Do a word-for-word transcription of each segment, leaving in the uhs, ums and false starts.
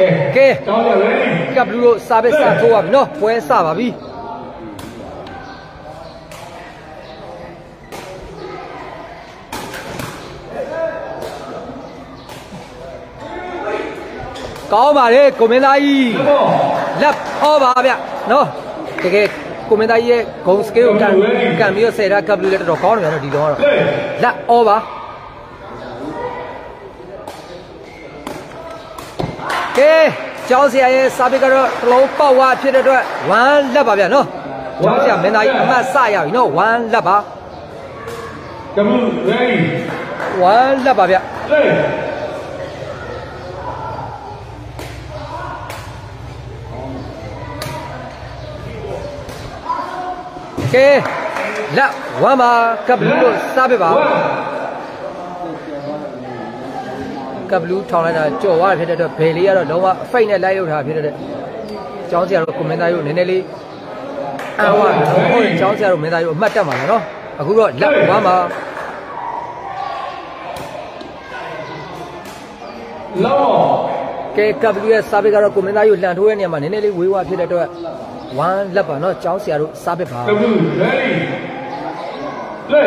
ကဲကပ်ဘလူးတို့စာပဲစာထိုးပါပြီနော်ပွဲစပါပြီကောင်းပါလေကိုမင်းသားကြီးလက်ဟောပါဗျနော်တကယ်ကိုမင်းသားကြီးရဲ့ဂုံစကေးကိုကန်ကန်ပြီးတော့ဆယ်တာကပ်ဘလူးလည်းတော်တော်ကောင်းနေတယ်ဒီတော့လက်ဟောပါကဲကျောင်းဆရာရဲ့စာပေကတော့တလုံးပေါက်ဝါဖြစ်တဲ့အတွက်ဝမ်းလက်ပါဗျနော်ကျောင်းဆရာမင်းသားကြီးအမှတ်စရပြီနော်ဝမ်းလက်ပါကပ်ဘလူး ready ဝမ်းလက်ပါဗျကဲလက်ဝမ်းပါကပ်ဘလူးတို့စားပြပါကပ်ဘလူးထောင်လိုက်တာကြော်သွားဖြစ်တဲ့အတွက်ဘယ်လေးကတော့လုံးဝအဖိတ်နဲ့လိုက်လို့ထားဖြစ်တဲ့ကျောင်းဆရာတို့ကွန်မန်သားတို့နည်းနည်းလေးအဝါဟုတ်ကျောင်းဆရာတို့မင်းသားတို့အမှတ်တက်ပါလားနော်အခုတော့လက်ဝမ်းပါလောကဲကပ်ဘလူးရဲ့စားပြကတော့ကွန်မန်သားတို့လှန်ထိုးတဲ့နေရာမှာနည်းနည်းလေးဝေးဝါဖြစ်တဲ့အတွက်ဝမ်းလက်ပါနော်ကျောင်းဆရာတို့စားပစ်ပါ ready play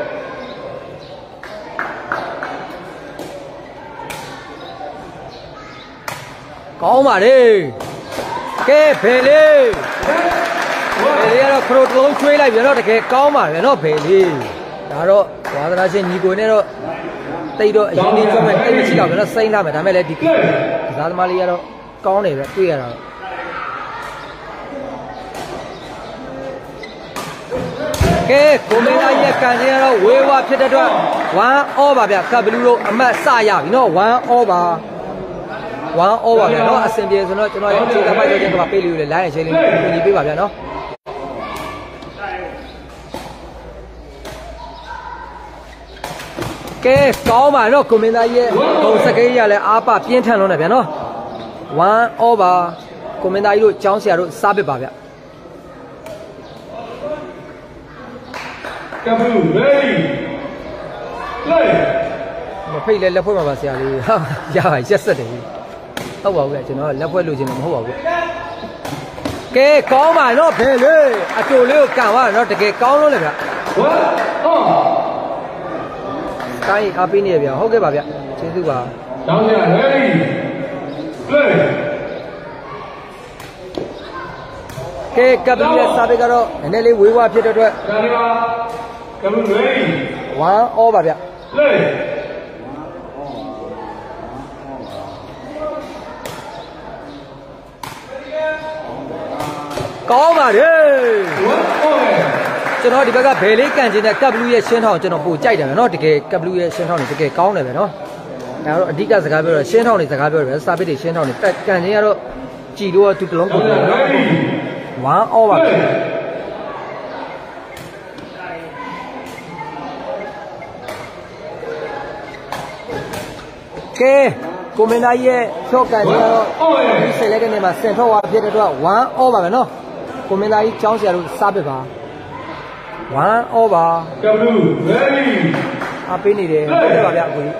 ကောင်းပါလေကဲဘယ်လေးဘယ်လေးကတော့ခရိုတလုံးချွေးလိုက်ပြန်တော့တကယ်ကောင်းပါပဲနော်ဘယ်လေးဒါတော့ဝါသနာရှင်ညီကိုနဲ့တော့တိတ်တော့အရင်ကြီးကျွမ်းမဲ့တိတ်မရှိတော့ဘူးနော်စိမ့်လာမယ်ဒါမဲ့လည်းဒီကစားသမားလေးကတော့ကောင်းတယ်ပဲတွေ့ရတာကဲကိုမင်းသားရဲ့ကန်ကြီးကတော့ဝေးဝါဖြစ်တဲ့အတွက်ဝမ်းအောပါဗျကပ်ဘလူးတို့အမှတ်စရပြီနော်ဝမ်းအောပါဝမ်းအောပါဗျနော်အစင်ပြေဆိုတော့ကျွန်တော်ရဲ့အခြေခံပိုက်တဲ့ကပေးလို့လေလိုင်းရချင်းလေးပြင်ပြီးပေးပါဗျနော်ကဲကောင်းပါနော်ကိုမင်းသားရဲ့ဘုံစကိန်းရလဲအားပပြင်းထန်လုံးနဲ့ဗျနော်ဝမ်းအောပါကိုမင်းသားကြီးတို့ကျောင်းဆရာတို့စားပစ်ပါဗျကပ်ဘလူး ready play မဖိတ်လဲလက်ဖွဲ့မှာပါဆရာလေးဟာရပါရက်ဆက်တယ်ဟုတ်ပါဘူးဗျကျွန်တော်လက်ဖွဲ့လို့ခြင်းတော့မဟုတ်ပါဘူးကဲကောင်းပါနော်ဘယ်လေအတူလေးကိုကန်သွားတယ်နော်တကယ်ကောင်းလို့လေဗျတိုင်းအားပေးနေရဗျဟုတ်ကဲ့ပါဗျကျေးဇူးပါတောင်းကြ ready play ကဲကပ်ဘလူးရဲ့စာပေကတော့နည်းနည်းလေးဝေးဝါဖြစ်တဲ့အတွက်ကပ်ဘလူး ready ဝမ်းအောပါဗျ play ကောင်းပါလေကျွန်တော်ဒီဘက်ကဘယ်လေးကန်ကျင်တဲ့ကပ်ဘလူးရဲ့ရှင်းထောင်ကျွန်တော်ပို့ကြိုက်တယ်ဗျနော်တကယ်ကပ်ဘလူးရဲ့ရှင်းထောင်တွေတကယ်ကောင်းတယ်ဗျနော်ဒါတော့အဓိကစကားပြောတော့ရှင်းထောင်တွေစကားပြောတယ်ဗျစာပေတွေရှင်းထောင်တွေတက်ကန်ကျင်ကတော့ကြည်လို့ကသူတလုံးကုန်တယ်နော်ဝမ်းအောပါဗျကဲကိုမင်းသားရဲ့ချော့ကန်ကြီးကတော့ဒီဆယ်လက်ကနေမှာစင်ထွက်သွားဖြစ်တဲ့အတွက်ဝမ်းအောပါပဲနော်ကိုမင်းသားကြီးကျောင်းဆရာတို့စားပစ်ပါဝမ်းအောပါကပ်ဘလူး ready အပေးနေတယ်ဟုတ်တယ်ပါဗျအခု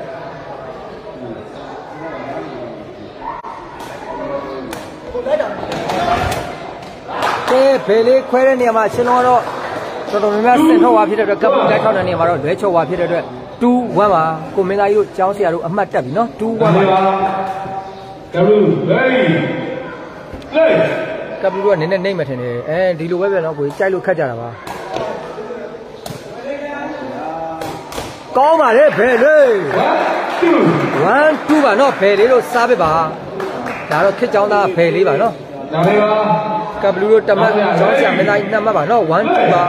ကဲဘယ်လေးခွဲတဲ့နေရာမှာရှင်းတော့တော့တော်တော်များများစင်ထွက်သွားဖြစ်တဲ့အတွက်ကပ်ဘလူးလက်ထောက်တဲ့နေရာမှာတော့လွဲချော့သွားဖြစ်တဲ့အတွက်two oneပါကိုမင်းသားကြီးတို့ကျောင်းဆရာတို့အမှတ်တက်ပြီနော်two oneပါကပ်ဘလူး ready play ကပ်ဘလူးကနည်းနည်းနှိမ့်မှထင်တယ်အဲဒီလိုပဲပြန်တော့ကိုကြိုက်လို့ခတ်ကြတာပါကောင်းပါလေဘယ်လေး one twoပါနော်ဘယ်လေးတို့စားပစ်ပါဒါတော့ခစ်ကျောင်းသားဘယ်လေးပါနော်ဒါပဲပါကပ်ဘလူးတို့တမတ်ကျောင်းဆရာမင်းသားကြီးနှစ်မှတ်ပါနော်one twoပါ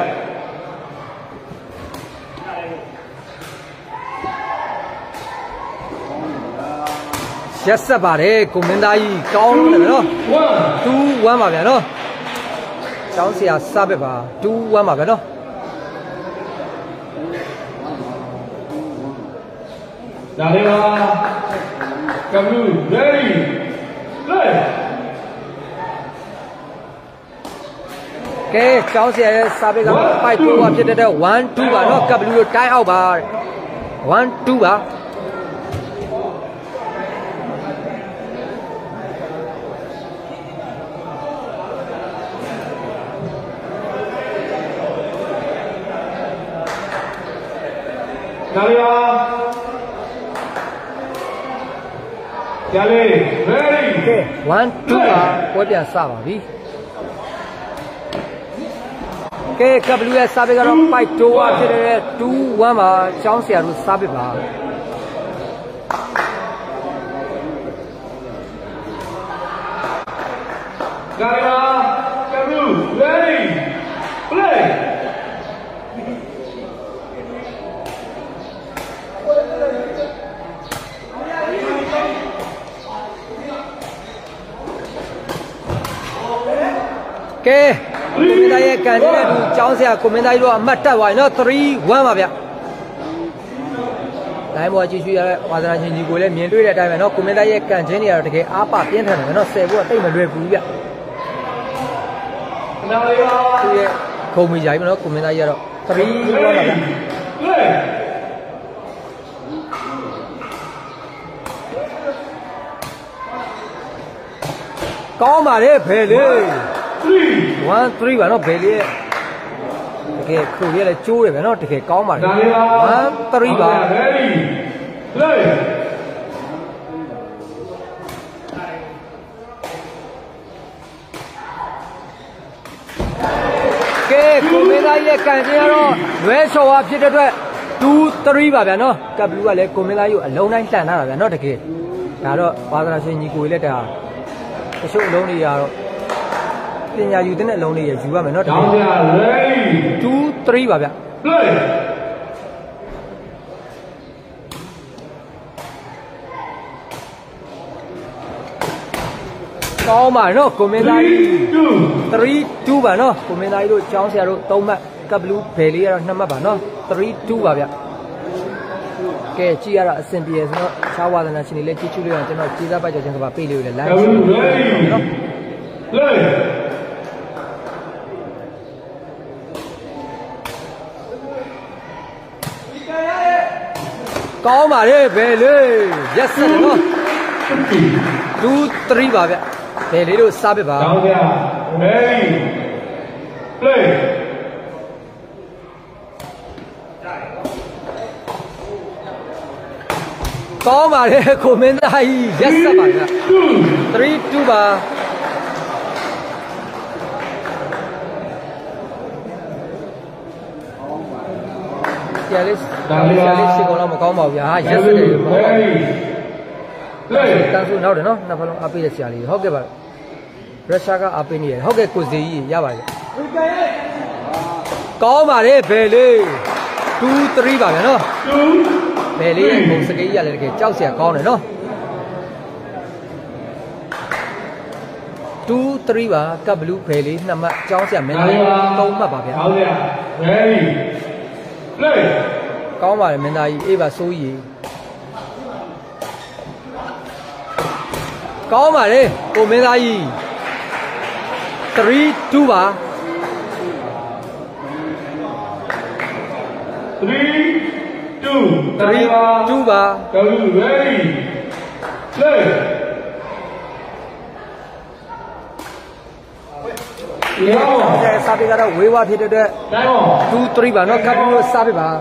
ရက်ဆက်ပါတယ်ကိုမင်းသားကြီးကောင်းလို့လည်းနော်two oneပါဗျာနော်ကျောင်းဆရာစပစ်ပါtwo oneပါဗျာနော်ဒါလေးပါကပ်ဘလူး ready play ကဲကျောင်းဆရာရဲ့စပစ်ကပိုက်twoပါဖြစ်တဲ့one twoပါနော်ကပ်ဘလူးတို့တိုင်းအောက်ပါone twoပါက哪里啊？家里 ready。 Okay one two ပါပွဲပြန်စပါပြီကဲ W ရဲ့ service ကတော့ five two ဖြစ်တဲ့ two one ပါကျောင်းဆရာတို့ service ပါ哪里啊？加入 ready play。 ကဲကိုမင်းသားရဲ့ကန်တဲ့သူကျောင်းဆရာကိုမင်းသားကြီးတို့အမှတ်တက်သွားပြီနော် three one ပါဗျလိုင်းပေါ်ကြည့်ရှုရတဲ့ဝါသနာရှင်ကြီးကိုလည်းမြင်တွေ့တဲ့အတိုင်းပဲနော်ကိုမင်းသားရဲ့ကန်ချင်းတွေကတော့တကယ်အားပပြင်းထန်တယ်နော်ဆယ်ဖို့ကတိတ်မလွယ်ဘူးဗျသူရဲ့ခုံမီကြီးပဲနော်ကိုမင်းသားကြီးကတော့ three one ပါဗျကောင်းပါလေဖယ်လေးone three ပါနော်ဘယ်လေးရဲ့တကယ်ခုရလဲကျိုးတယ်ဗျနော်တကယ်ကောင်းပါလေone three ပါကဲကိုမင်းသားရဲ့ကန်ကျင်းကတော့လွဲချော်ဝါဖြစ်တဲ့အတွက် two three ပါဗျနော်ကပ်ဘလူးကလည်းကိုမင်းသားကြီးကိုအလုံးတိုင်းလှန်ထားတာဗျနော်တကယ်ဒါတော့ဝါသနာရှင်ညီကိုလည်းတာတချို့အလုံးတွေကတော့ပညာယူတဲ့အလုံးတွေရယူရမယ်နော်တကယ်two three ပါဗျကောင်းပါနော်ကိုမင်းသားကြီး three two ပါနော်ကိုမင်းသားကြီးတို့ကျောင်းဆရာတို့သုံးမှတ်ကပ်ဘလူးဘယ်လေးကတော့နှစ်မှတ်ပါနော် three two ပါဗျကဲကြည့်ရတာအဆင်ပြေဆိုတော့ခြားဝါသနာရှင်တွေလည်းကြည့်ချူလို့ရကျွန်တော်ကျေးဇူးပိုက်ကြခြင်းကပါပေးလို့လည်း live နော်ကောင်းပါလေဘယ်လေး yes နော် two three ပါဗျဘယ်လေးတို့စားပစ်ပါ ready play ကောင်းပါလေကိုမင်းသားကြီး yes ပါဗျ three two ပါဆရာလေးဆရာလေးစီကောင်တော့မကောင်းပါဘူးဗျာ yes တယ်မဟုတ်ပါဘူးတန်းစုနောက်တယ်နော်နှစ်ဖက်လုံးအားပေးတဲ့ဆရာလေးဟုတ်ကဲ့ပါရုရှားကအားပေးနေတယ်ဟုတ်ကဲ့ကိုစေကြီးရပါတယ်ကောင်းပါလေဘယ်လေး two three ပါဗျာနော်ဘယ်လေးရဲ့ပုံစကေးကြီးရလည်းတကယ်ကြောက်စရာကောင်းတယ်နော် two three ပါကပ်ဘလူးဘယ်လေးနှစ်မှတ်ကြောင်းစရာမင်းသားသုံးမှတ်ပါဗျာဟုတ်ဗျာ ready play ကောင်းပါလေမင်းသားကြီးအေးပါစိုးကြီးကောင်းပါလေကိုမင်းသားကြီး three two ပါ three two three two ပါ ready play ဒီစာပေကတော့ဝေးဝါဖြစ်တဲ့အတွက် two three ပါနော်ကပ်ဘလူးစာပေပါ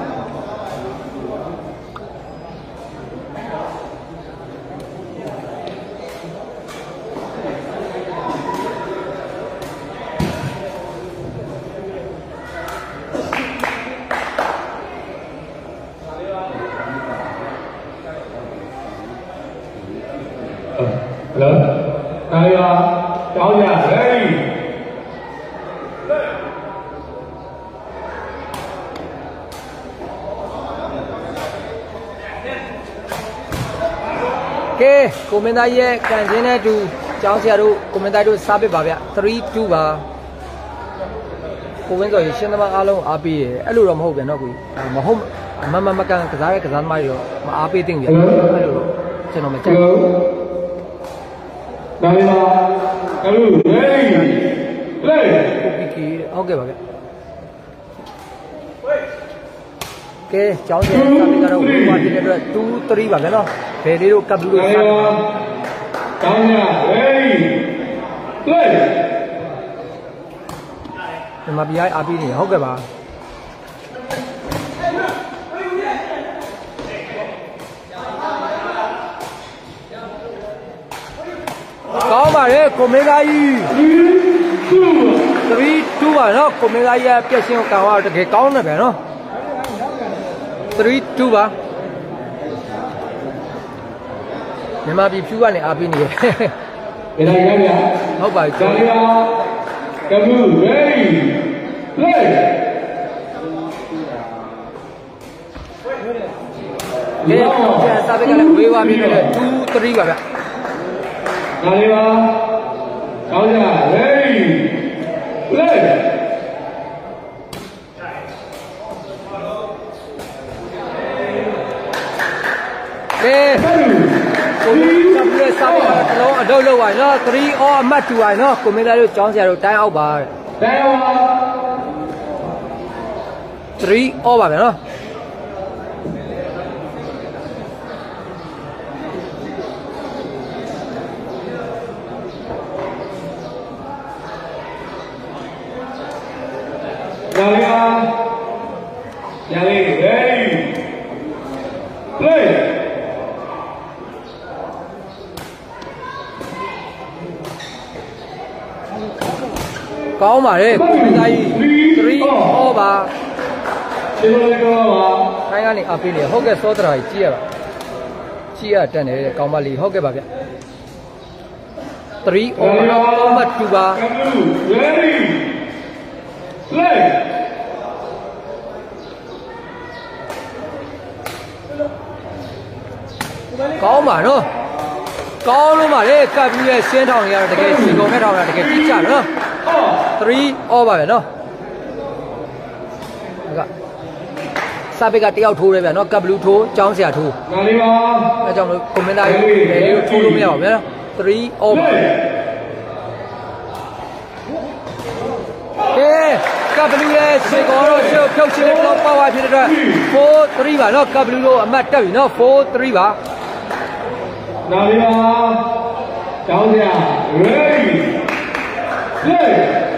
Hello? Đây là cháu nhà đây. Okay, cô mình đây ye, cảnh trên này chú cháu xe đu, cô mình đây đu sáu mươi ba vậy, three two ba. Cô mình rồi xem nó alo a pi, alo rồi mà không biết nó quý, mà không, mà mà mà cái cái giá cái giá mai rồi, mà a pi tiếng vậy, alo, cho nó mà chạy. Đây là alo, đây, đây. Cô bị kì, ok bà vậy. Okay, cháu xe sáu mươi cái đâu, qua trên đây two three bà vậy nó. Về đi đâu cầm được sao? Cháu nhà đây, đây. Nhưng mà bây giờ a pi này không cái bà. ပါလေကိုမင်းသားကြီး three two ပါနော်ကိုမင်းသားကြီးရဲ့ပြည့်စင်ကိုကန်သွားတကယ်ကောင်းတယ်ဗျာနော် three two ပါမြန်မာပြည်ဖြူကနေအားပေးနေတယ်ဘယ်လိုလဲဗျာဟုတ်ပါပြီဒါလေးပါကဘူး ready play ကဲကျန်စာပေကလည်းဝေးသွားပြီလေ two three ပါဗျာဒါလေးပါကောင်းကြ ready play ကဲကိုမင်းသားရဲ့စာပေကလုံးအလုပ်လုပ်ပါနော် three all အမှတ်twoပါနော်ကိုမင်းသားတို့ကျောင်းဆရာတို့တိုင်းအောက်ပါတိုင်းအောင်ပါ three all ပါဗျာနော်ဒါလေးပါညာလေး ready play ကောင်းပါလေကိုမင်းသားကြီး three all ပါရှင်းလို့ပြောပါတိုင်းကနေအပေးနေဟုတ်ကဲ့စောတရာကြီးကြည့်ရပါကြည့်ရတက်နေတဲ့ကောင်းပါလီဟုတ်ကဲ့ပါဗျ three all ပါအမှတ်twoပါ ready play ကောင်းပါနော်ကောင်းလို့ပါလေကပ်ပြီးရဲ့ရှင်းထောင်နေရတော့တကယ်စီကုန်မဲ့ထောင်တာတကယ်ကြည့်ကြနော် three all ပါပဲနော်ကစာပေကတယောက်ထိုးတယ်ဗျာနော်ကပ်ဘလူးထိုးចောင်းဆရာထိုးဒါလေးပါအဲကြောင့်လို့ကွန်မန်တာကြီးလေလေးထိုးလို့မရပါဘူးဗျာ three all ပါကဲကပ်ဘလူးရဲ့စီကုန်တော့ရှုပ်ဖြုတ်ချင်းတော့ပေါ့ပါဖြစ်တဲ့အတွက် four three ပါနော်ကပ်ဘလူးတို့အမှတ်တက်ပြီနော် four three ပါဒါလေးပါတောင်းကြ ready play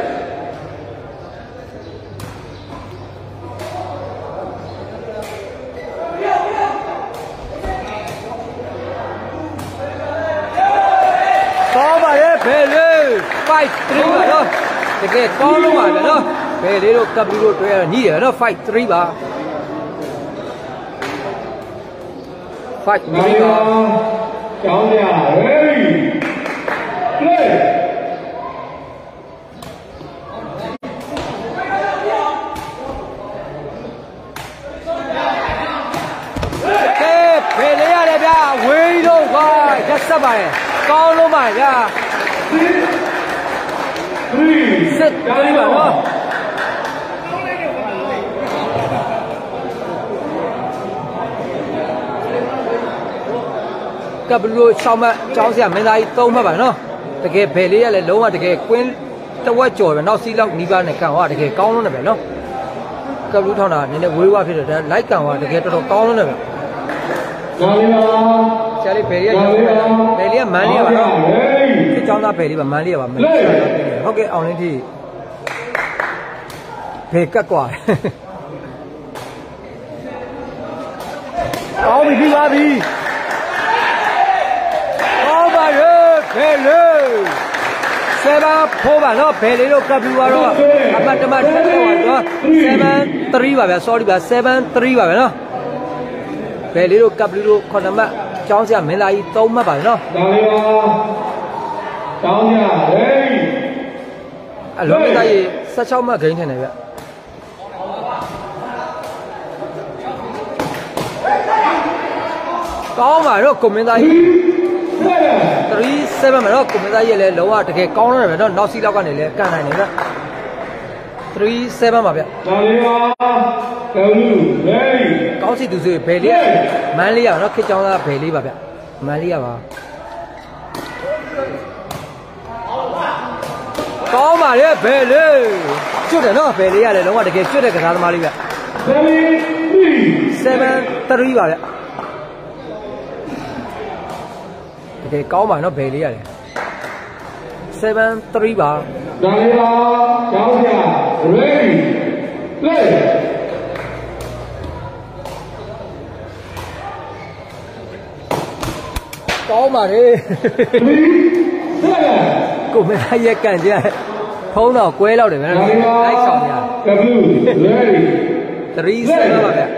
ကောင်းပါရဲ့ဘယ်လေး five three ပါနော်တကယ်ကောင်းလို့ပါဗျာနော်ဘယ်လေးတို့ကပ်ဘလူးတို့တွဲရညှိရနော် five three ပါ five ဒါ three လေးပါပါတောင်းကြ ready play ကဲဘယ်လေးရတယ်ဗျာဝေးတော့ကွာရက်ဆက်ပါရဲ့ကောင်းလို့ပါဗျာ three six three ပါနော်ကပ်ဘလူးရှောင်းမကျောင်းဆရာမင်းသားကြီးသုံးမှတ်ပါနော်တကယ်ဘယ်လေးရလဲလုံးဝတကယ်ကွင်းတဝက်ကြော်ပဲနောက်စီးလောက်နီးပါးနဲ့ကန်ဟောတကယ်ကောင်းလို့နေပဲနော်ကပ်ဘလူးထောင်းတာနည်းနည်းဝေးဝါဖြစ်တယ်ဒါလိုက်ကန်ဟောတကယ်တော်တော်ကောင်းလို့နေပဲဒါလေးပါဆရာလေးဘယ်လေးရရုံးပဲဘယ်လေးကမန်းလေးပါနော်ဒီကျောင်းသားဘယ်လေးပါမန်းလေးပါမန်းလေးဟုတ်ကဲ့အောင်လင်းကြီးဘယ်ကတ်กว่าကောင်းပြီပြီးပါပြီကောင်းပါရဲ့ဘယ်လေးဆယ်ပါဖိုးပါနော်ဘယ်လေးတို့ကပ်ပြီးသွားတော့အပတ်တမတ်တက်သွားတော့ seven three ပါဗျာ sorry ပါ seven three ပါဗျာနော်ဘယ်လေးတို့ကပ်ပြီးတို့ခုနမှတ်ကျောင်းဆရာမင်းသားကြီးသုံးမှတ်ပါနော်ဒါလေးပါတောင်းကြ ready အလုံးမင်းသားကြီးsixteenမှတ်ဂိမ်းထင်တယ်ဗျကောင်းပါတော့ကိုမင်းသားကြီး three seven မှာတော့ကိုမင်းသားကြီးလည်းလုံးဝတကယ်ကောင်းတယ်ဗျနော်နောက်စီလောက်ကနေလည်းကန်နိုင်တယ်ဗျ three seven ပါဗျဒါလေးပါကဘူး ready ကောင်းစီသူဆိုဘယ်လေးမန်းလေးရနော်ခေချောင်းသားဘယ်လေးပါဗျမန်းလေးရပါကောင်းပါရဲ့ဘယ်လေးကျွတ်တယ်နော်ဘယ်လေးရလဲလုံးဝတကယ်ကျွတ်တဲ့ကစားသမားလေးဗျ seven three ပါဗျတကယ်ကောင်းပါနော်ဘယ်လေးရတယ် seven three ပါဒါလေးပါတောင်းကြ ready play ကောင်းပါလေ three ကိုမင်းသားရဲ့ကန်ကြဖုံးတော့ကွဲလောက်တယ်ဗျာလိုက်ဆောင်ရ W ready three seven ပါဗျာ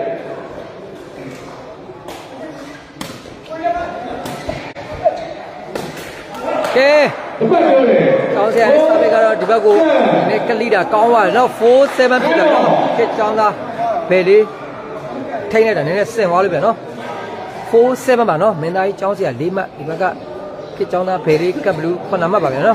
ကဲတစ်ပတ်ပြောတယ်ကောင်းစရာလေးစာပေကတော့ဒီဘက်ကိုဒီကလိတာကောင်းသွားတယ်နော် four seven ဖြစ်တယ်နော်ခစ်ချောင်းသားဘယ်လေးထိန်းလိုက်တာနည်းနည်းစင်သွားလို့ပြန်နော် four seven ပါနော်မင်းသားကြီးကျောင်းစရာ၄မှတ်ဒီဘက်ကခစ်ချောင်းသားဘယ်လေးကပ်ဘလူးခုနမှတ်ပါဗျာနော်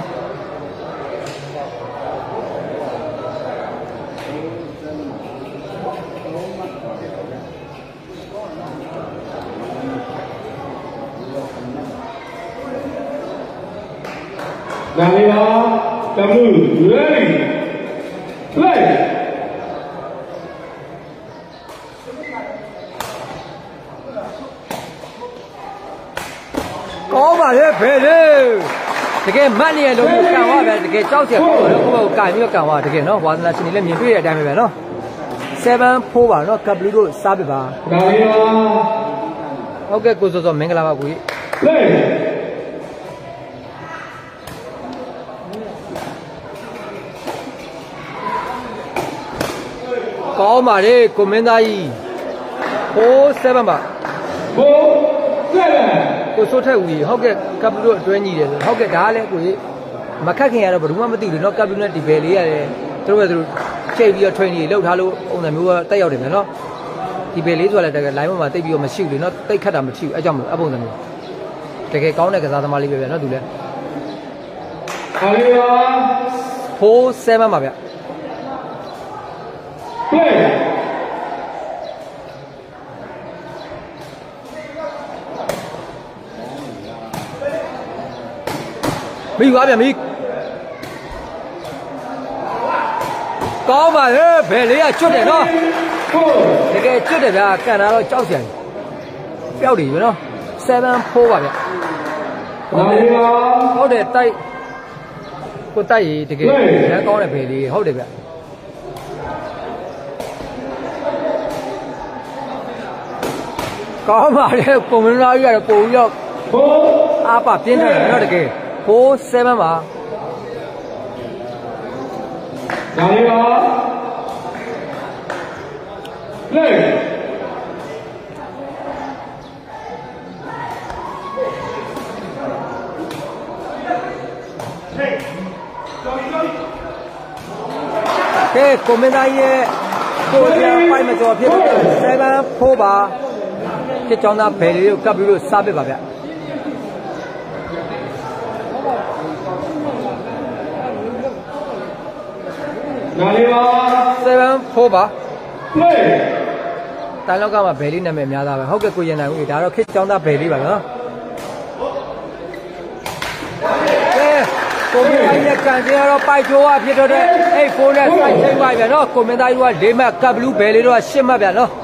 နာလီပါ W ready play ကောင်းပါလေဘယ်လေတကယ်မတ်နေရလို့ကန်သွားပဲတကယ်ကြောက်ချက်ပေါ့လို့ကိုယ့်ဘက်ကိုကန်ပြီးတော့ကန်သွားတကယ်နော်ဝါသနာရှင်တွေလည်းမြင်တွေ့တဲ့အတိုင်းပဲဗျာနော် seven four ပါနော်ကပ်ဘလူးတို့စားပြပါနာလီပါဟုတ်ကဲ့ကိုစောစောမင်္ဂလာပါကိုကြီး play ကောင်းပါလေကိုမင်းသားကြီး four seven ပါ four seven ကိုစိုးထက်ဦးကြီးဟုတ်ကဲ့ကပ်ဘလူးတို့အတွဲညီတယ်ဆိုဟုတ်ကဲ့ဒါကလည်းကိုကြီးမခက်ခင်ရတော့ဘယ်သူမှမသိဘူးနော်ကပ်ဘလူးနဲ့ဒီဘယ်လေးရတယ်သူတို့ပဲသူတို့ချိန်ပြီးတော့ training လောက်ထားလို့ပုံစံမျိုးတက်ရောက်တယ်ဗျာနော်ဒီဘယ်လေးဆိုတာလည်းတကယ် line ပေါ်မှာတိတ်ပြီးတော့မရှိဘူးလေနော်တိတ်ခတ်တာမရှိဘူးအဲကြောင့်မလို့အပုံစံမျိုးတကယ်ကောင်းတဲ့ကစားသမားလေးပဲဗျာနော်သူလည်းနာလီပါ four seven ပါဗျာ play မိသွားပြန်ပြီကောင်းပါလေဘယ်လေးကကျွတ်တယ်နော် four တကယ်ကျွတ်တယ်ဗျာကန်တာတော့ကြောက်စရာပျောက်တယ်ပြီနော် seven four ပါဗျာနာလီပါဟုတ်တယ်တိုက်ကိုတိုက်ရတကယ်ရမ်းကောင်းတဲ့ဘယ်လေးဟုတ်တယ်ဗျကောင်းပါလေပုံမနာကြီးကတော့ပုံပြီးတော့ four အားပါပြင်းတယ်နော်တကယ် four seven ပါနာလီပါ play ကဲကိုမင်းသားရဲ့ကိုရပိုက်မကျော်ဖြစ်တဲ့ seven four ပါကစ်ချောင်းသားဘယ်လေးကိုကပ်ပြီးလို့စားပစ်ပါဗျာနာလီပါ seven four ပါ play တိုင်လောက်ကမှဘယ်လေးနာမည်များသားပဲဟုတ်ကဲ့ကိုရနိုင်ဦးဒါတော့ခစ်ချောင်းသားဘယ်လေးပါနော်ကဲကိုမင်းသားရဲ့ကန်ကျတော့ပိုက်ချိုးကဖြစ်တော့တဲ့အဲ့ four နဲ့စိုက်ချိန်ပါဗျာနော်ကိုမင်းသားကြီးက၄မှတ်ကပ်ဘလူးဘယ်လေးတော့၈မှတ်ဗျာနော်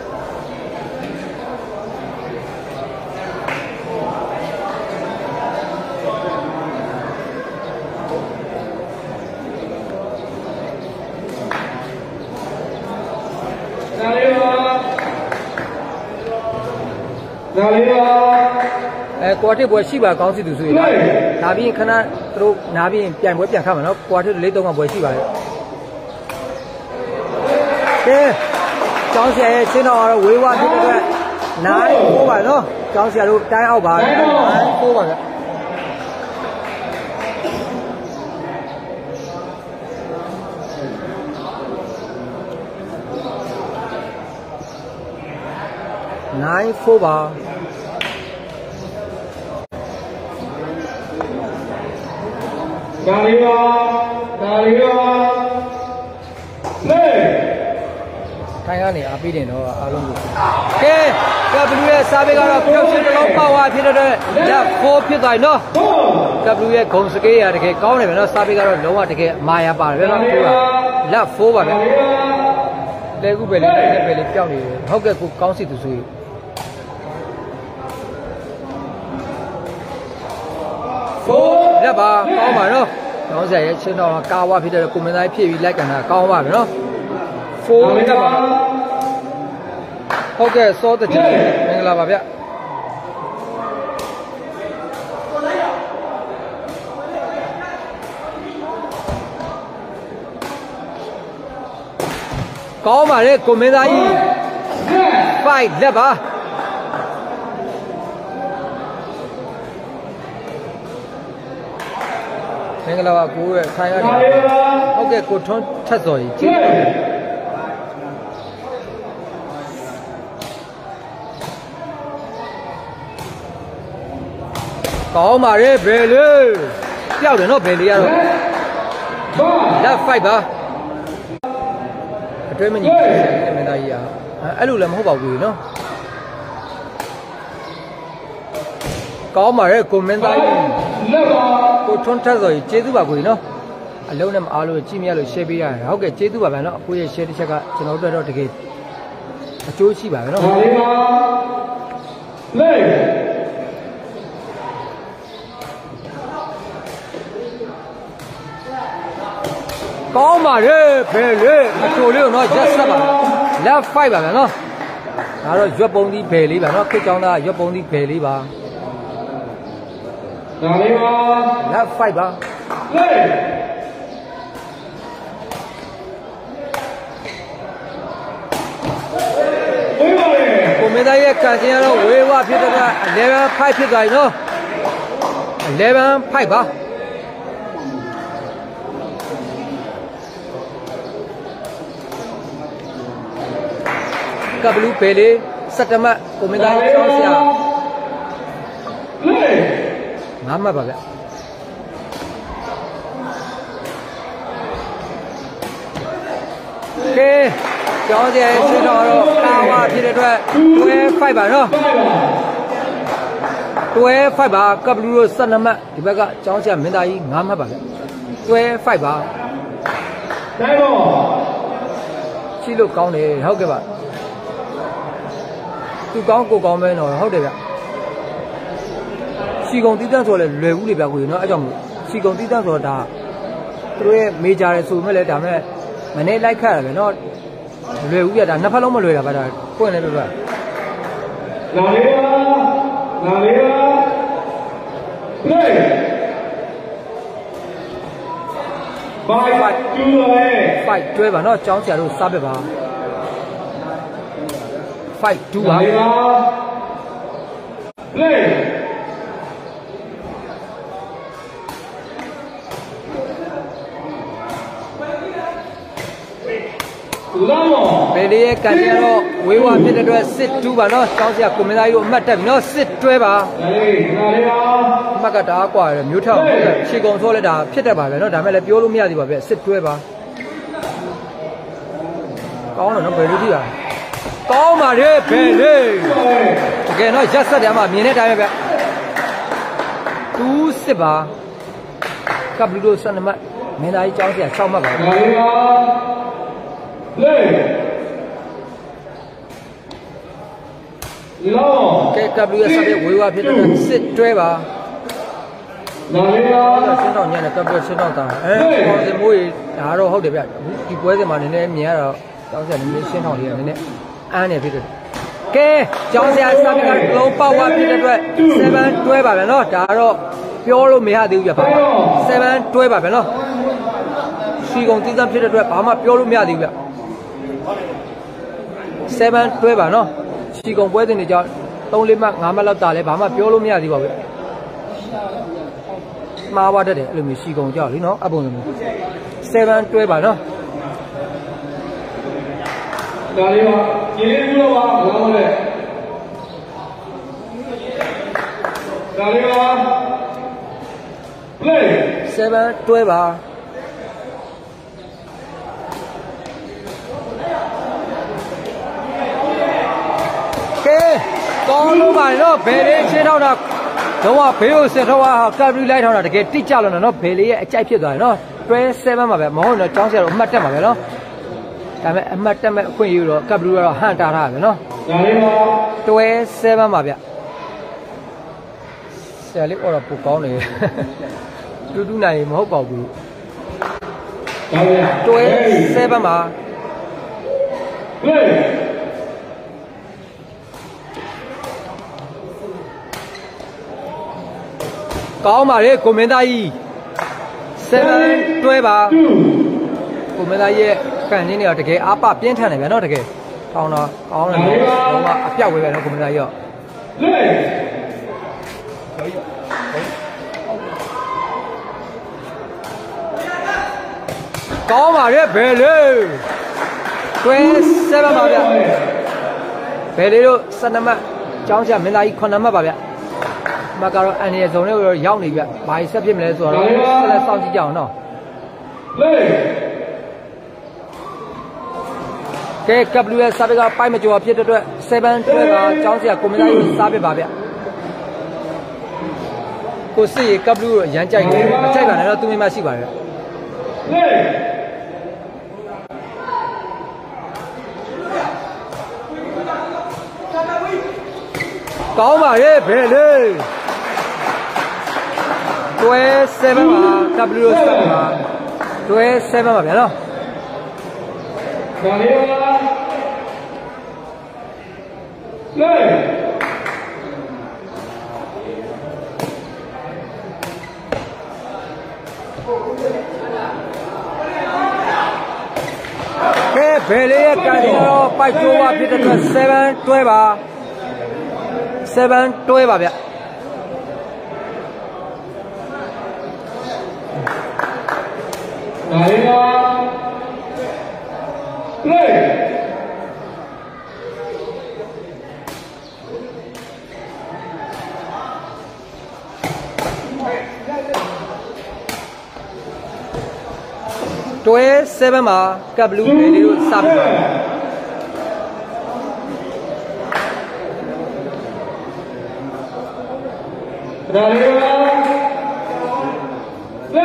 နာလီပါနာလီပါအဲကွာတစ်ပွဲရှိပါကောင်းစီသူဆိုရင်ဒါနာပြီးခဏသူတို့နာပြီးပြန်ပွဲပြန်ခတ်မှာနော်ကွာတစ်လေးသုံးကပွဲရှိပါတယ်ကဲကျောင်းဆရာရဲ့ရှင်းတော်ကတော့ဝေးဝါဖြစ်တဲ့အတွက်နိုင်ဖို့ပါနော်ကျောင်းဆရာတို့တိုင်းအောက်ပါနိုင်ဖို့ပါဗျနိုင်ဖို့ပါနာလီပါနာလီပါ play ထိုင်ကနေအားပေးတယ်တော့အားလုံးကိုကဲကပ်ဘလူးရဲ့စားပေးကတော့ပျောက်ရှင်တစ်လုံးပေါ့ဝါဖြစ်တဲ့အတွက်လက်fourဖြစ်သွားပြီနော် four ကပ်ဘလူးရဲ့ဂုံစကေးရတကယ်ကောင်းတယ်ဗျာနော်စားပေးကတော့လုံးဝတကယ်မာယာပါတယ်ဗျာနော်သူကလက်fourပါဗျာလဲခုပဲလေလဲပဲလေပျောက်နေတယ်ဟုတ်ကဲ့ကိုကောင်းစီသူဆိုရင်လက်ပါကောင်းပါနော်ကောင်းစရာရဲ့ချင်းတော်ကာဝါဖြစ်တဲ့ကိုမင်းသားဖြည့်ပြီးလိုက်ကန်တာကောင်းပါဗျာနော်fourလက်ပါဟုတ်ကဲ့စောတကြည်မင်္ဂလာပါဗျကောင်းပါလေကိုမင်းသားကြီး five လက်ပါမင်္ဂလာပါကိုရဲ့ခိုင်ရတယ်ဟုတ်ကဲ့ကိုထွန်းထက်စော်ကြီးကျေးဇူးကောင်းပါလေဘယ်လေးပျောက်တယ်နော်ဘယ်လေးရတော့လက်fiveပါအတွဲမကြီးမင်းသားကြီးอ่ะအဲ့လိုလည်းမဟုတ်ပါဘူးနော်ကောင်းပါလေကိုမင်းသားကြီးကိုထွန်းထက်စော်ကြီးကျေးဇူးပါကိုကြီးနော်အလုံးနဲ့မအားလို့ကြည့်မရလို့ share ပေးရတယ်ဟုတ်ကဲ့ကျေးဇူးပါဗျာနော်အကိုရဲ့ share တစ်ချက်ကကျွန်တော်တို့တော့တကယ်အကျိုးရှိပါပဲနော်လေကောင်းပါလေဘယ်လေအချိုလေးတော့ရက်ဆက်ပါလက်fiveပါဗျာနော်ဒါတော့ရွက်ပုံသီးဘယ်လေးပါနော်ခေတ်ကြောင်းသားရွက်ပုံသီးဘယ်လေးပါဒါလေးပါလက်fiveပါလေကိုမင်းသားရဲ့ကန်စင်ကတော့ဝေးဝဖြစ်တဲ့ကeleven fiveဖြစ်သွားပြီနော်eleven fiveပါကဘလူးပဲလေးစက်တမတ်ကိုမင်းသားဆောင်းဆရာငါမှတ်ပါဗျကဲကျောင်းဆရာရဲ့ရှင်းတော့တော့ကာဝါဖြစ်တဲ့အတွက်တွဲfiveပါနော်တွဲfiveပါကဘလူးတို့စက်တမတ်ဒီဘက်ကကျောင်းဆရာမင်းသားကြီးငါမှတ်ပါဗျတွဲfiveပါတိုင်းတော့ရှိလို့ကောင်းတယ်ဟုတ်ကဲ့ပါသူကောင်းကိုကောင်းမဲတော့ဟုတ်တယ်ဗျစီကုံတီးတန်းဆိုလဲလွယ်ဘူးလေဗျကိုနော်အဲ့ကြောင့်မို့စီကုံတီးတန်းဆိုတာသူတို့ရဲ့မေဂျာရဲဆိုမဲ့လဲဒါမဲ့မနေ့လိုက်ခတ်ရပဲနော်လွယ်ဘူးဗျဒါနှစ်ဖက်လုံးမလွယ်တာဗျဒါပွင့်နေလို့ဗျလာလေးပါလာလေးပါ play five two လေ five တွဲပါနော်ကျောင်းဆရာတို့စားပဲပါfive two ပါ play ဘယ်လေးရဲ့ကန်ရတော့ဝေးဝါဖြစ်တဲ့အတွက်six twoပါနော်ကျောင်းဆရာကိုမင်းသားကြီးတို့အမှတ်တက်ပြီနော်sixတွဲပါအမှတ်ကဒါကွာရမျိုးထောက်ဟုတ်ကဲ့ခြေကုံဆိုးလဲဒါဖြစ်တတ်ပါပဲနော်ဒါမဲ့လည်းပြောလို့မရသေးပါဗျsixတွဲပါကောင်းတယ်နော်ဘယ်လိုကြည့်ရကောင်းပါလေဘယ်လေးတကယ်တော့ရက်ဆက်တယ်မှာမြင်တဲ့အတိုင်းပဲဗျtwo sixပါကပ်လူတို့စနမမင်းသားကြီးကျောင်းဆရာsixမှတ်ပါလေလောကဲကပ်လူရဲ့ဆက်ပြီးဝေးဝါဖြစ်တဲ့sixတွဲပါလာလေပါရှင်းတော့ညနေကပ်ပြီးရှင်းတော့တာအဲပေါ်စမိုးကြီးဒါတော့ဟုတ်တယ်ဗျဒီပွဲစဉ်မှာနည်းနည်းမြင်ရတော့ကျောင်းဆရာနည်းနည်းရှင်းထောင်လေးနည်းနည်းအားနေဖြစ်တယ်ကဲကျောင်းဆရာဆက်ပြီးကလုံးပေါက်ဝါဖြစ်တဲ့အတွက်sevenတွဲပါဗျနော်ဒါတော့ပြောလို့မရသေးဘူးဗျပါsevenတွဲပါဗျနော်စီကုံတိကျဖြစ်တဲ့အတွက်ဘာမှပြောလို့မရသေးဘူးဗျsevenတွဲပါနော်စီကုံပွဲစဉ်တွေကြောင့်three fourမှတ်fiveမှတ်လောက်တာလဲဘာမှပြောလို့မရသေးပါဘူးမှားသွားတတ်တယ်အဲ့လိုမျိုးစီကုံကြောက်လीနော်အပုံစံမျိုးsevenတွဲပါနော်ဒါလေးပါကျင်းလေးလို့ပါဘာလို့လဲဒါလေးပါ play sevenတွဲပါကဲကောင်းလို့ပါနော်ဘယ်လေးရှင်းတော့တာတော့ဘေးကိုစစ်တော့ဟာကပ်ပြီးလိုက်ထောင်းတာတကယ်တိကျလို့နော်ဘယ်လေးရဲ့အကြိုက်ဖြစ်သွားတယ်နော်တွဲsevenပါပဲမဟုတ်တော့ကျောင်းဆရာတို့အမှတ်တက်ပါပဲနော်ဒါပေမဲ့အမှတ်တက်မဲ့အခွင့်အရေးတော့ကပ်ဘလူးကတော့ဟန်တာထားပဲနော်ဒါလေးပါတွဲsevenပါဗျဆရာလေးအော်တော့ပိုကောင်းတယ်တူတူနိုင်မဟုတ်ပါဘူးတွဲsevenပါကောင်းပါလေကိုမင်းသားကြီးsevenတွဲပါကိုမင်းသားရဲ့ကန်ကြီးနေတော့တကယ်အပပြင်းထန်တယ်ဗျာနော်တကယ်ထောင်းတော့ကောင်းတယ်တော့မှအပြောက်ဝေးပဲနော်ကွန်မန်ဒါကြီးရောကောင်းပါရဲ့ဘယ်လေတွဲဆယ်ပါဗျာဘယ်လေတို့စနမတ်ကျောင်းဆရာမင်းသားကြီးခုနှစ်မှတ်ပါဗျာမကတော့အန်ရီဇုံလေးကိုရောက်နေဗျဘာကြီးဆက်ဖြစ်မလဲဆိုတော့ဆက်လက်စောင့်ကြည့်ကြအောင်နော်ကဲ W ရဲ့စာပေကပိုက်မကျော်ဖြစ်တဲ့အတွက်7 12ပါကျောင်းဆရာကွန်မန်ဒါကြီးစာပေပါဗျကိုစစ်ရေ W ကိုရမ်းကြိုက်တယ်မကြိုက်ပါနဲ့တော့သူမိမရှိပါရဲ့ကောင်းပါရဲ့ဘယ်လေတွဲ7ပါ W 7ပါတွဲ7ပါဗျာနော်ဒါလေးပါလေကဲဘယ်လေးရဲ့ကန်ဒီတော့ပိုက်တိုးပါဖြစ်တဲ့အတွက်7တွဲပါ7တွဲပါဗျဒါလေးပါလေတွဲ7မှာကပ်ဘလူးလေးတို့စပ်ပါဒါလေးပါလေ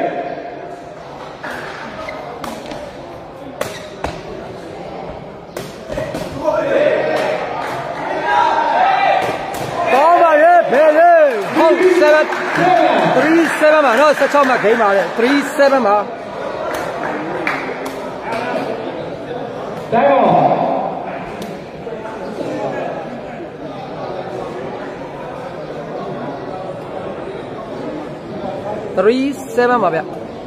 three seven မှာနော်16မှာဂိမ်းပါလေthree sevenမှာတိုင်းပါthree sevenပါဗျ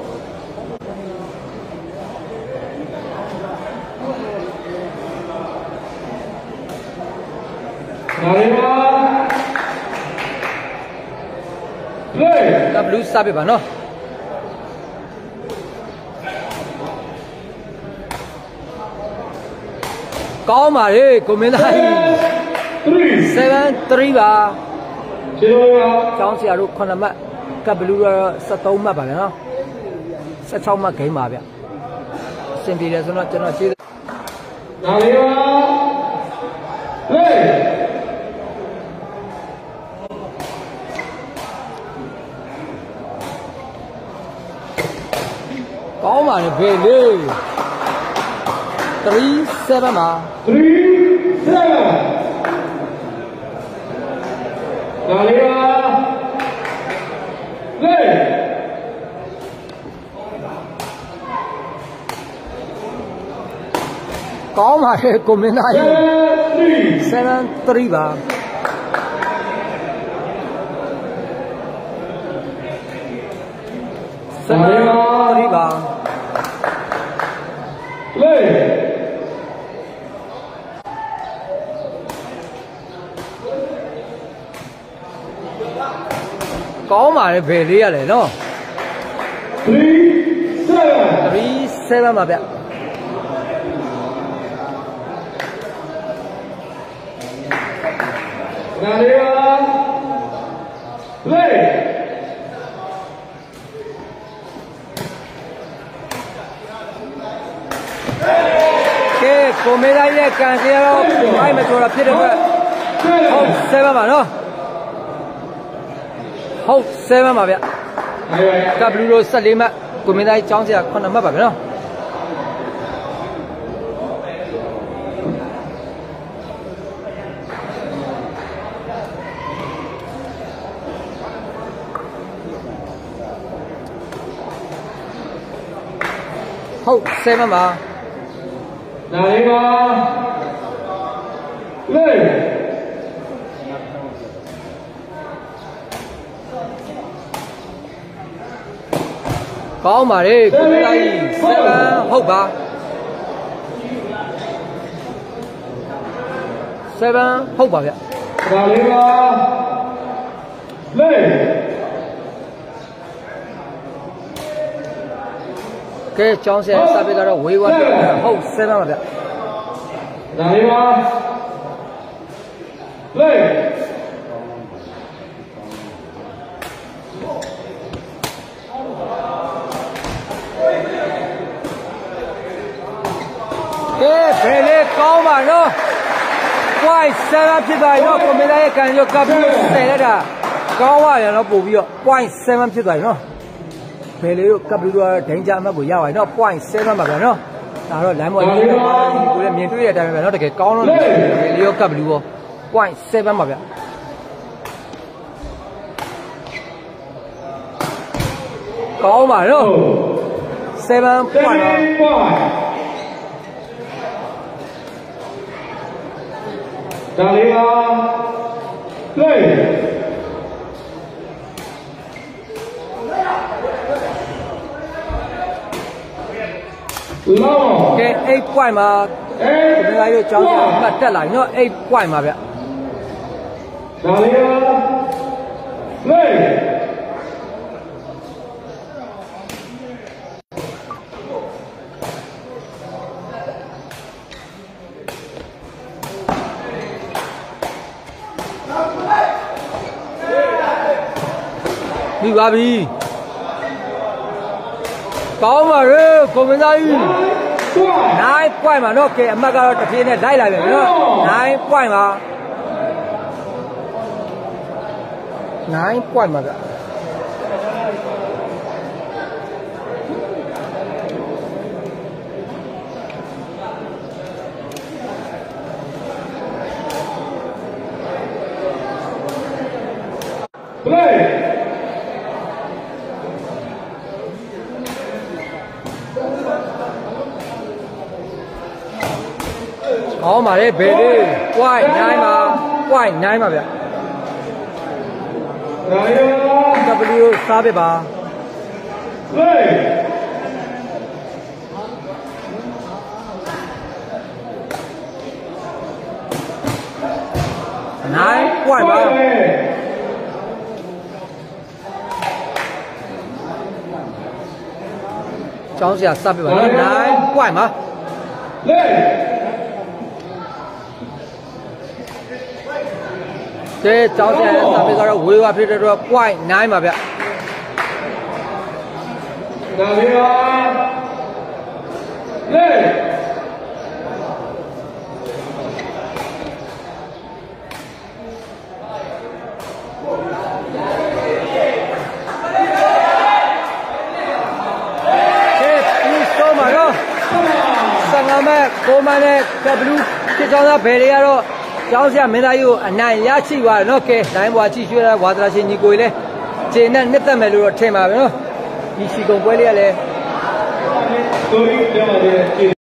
နာရီပါကဘလူးစားပြပါနော်ကောင်းပါလေကိုမင်းသားကြီးseven threeပါကျေးဇူးပါကျောင်းဆရာတို့ခုနှစ်မှတ်ကဘလူးတော့seventeenမှတ်ပါဗျာနော်sixteenမှတ်ဂိမ်းပါဗျအဆင်ပြေတယ်ဆိုတော့ကျွန်တော်ကျေးဇူးနားလေးပါဟေးကောင်းပါလေဘယ်လေthree sevenမှာthree sevenဒါလေးပါလေကောင်းပါလေကိုမင်းသားကြီးseven threeပါseven threeပါလေကောင်းပါလေဘယ်လေးရလဲနော် three seven three sevenပါဗျဒါလေးပါလေကိုမေးလိုက်တဲ့ကန်စီကတော့ဘိုင်းမကျော်တာဖြစ်တဲ့အတွက်ဟုတ်sevenပါနော်ဟုတ်sevenပါဗျကဘလူးတို့fourteenမှတ်ကိုမေးလိုက်ကျောင်းစရာnineမှတ်ပါဗျနော်ဟုတ်sevenပါနားလေးပါလေကောင်းပါလေကိုမင်းသားကြီးsevenဟုတ်ပါ seven ဟုတ်ပါဗျဒါလေးပါလေကဲကျောင်းဆရာစာပေကတော့ဝေးဝါဖြစ်တယ်ဟုတ်sevenပါဗျဒါလေးပါလေကဲဘယ်လေးကောင်းပါနော် point seven ဖြစ်သွားပြီနော်ကွန်ပျူတာရဲ့ကန်ရောကပ်ပြီးဆယ်လိုက်တာကောင်းပါရနော်ပို့ပြီးတော့ point seven ဖြစ်သွားပြီနော်ဘယ်လေးကိုကပ်ပြီးတော့ဒိန်ဂျာအမှတ်ကိုရပါပြီနော် point seven ပါဗျာနော်ဒါတော့ line ပေါ်ကိုလည်းမြင်တွေ့ရတဲ့အတိုင်းပဲနော်တကယ်ကောင်းတော့ဘယ်လေးရောကပ်ပြီးတော့ point seven ပါဗျာကောင်းပါနော် seven point ဒါလေးပါလေလောကဲeight point မှာဒီနေ့ရိုးကျောင်းကျောင်းမှတ်တက်လာပြီနော်eight point ပါဗျဒါလေးပါလေပြီးပါပြီကောင်းပါရဲ့ကိုမင်းသားကြီးnine point ပါနော်ကဲအမှတ်ကတော့တစ်ပြေးနဲ့လိုက်လာပြန်ပြီနော်nine point ပါnine point ပါဗျ play ကောင်းပါလေဘယ်လေး point nine ပါ point nine ပါဗျဒါလေးပါ W စားပြပါ play nine point ပါကျောင်းဆရာစပြပါနော်nine point ပါလေကဲကျောင်းဆရာရဲ့စာပေကတော့ဝေးဝါဖြစ်တဲ့အတွက် point nine ပါဗျဒါလေးပါလေ 15မဲ့9မဲ့နဲ့ W ဖြစ်ကြောင်းသားဘယ်တွေကတော့ကျောင်းဆရာမင်းသားကြီးကိုအနိုင်ရရှိသွားတယ်နော်ကဲလိုင်းဘွားကြည့်ရွှေဝါသနာရှင်ညီကိုကြီးလည်းခြေနဲ့နှစ်သက်မယ်လို့တော့ထင်ပါပဲနော်ဒီစီကုံပွဲလေးကလည်းကိုကြီးပြောပါတယ်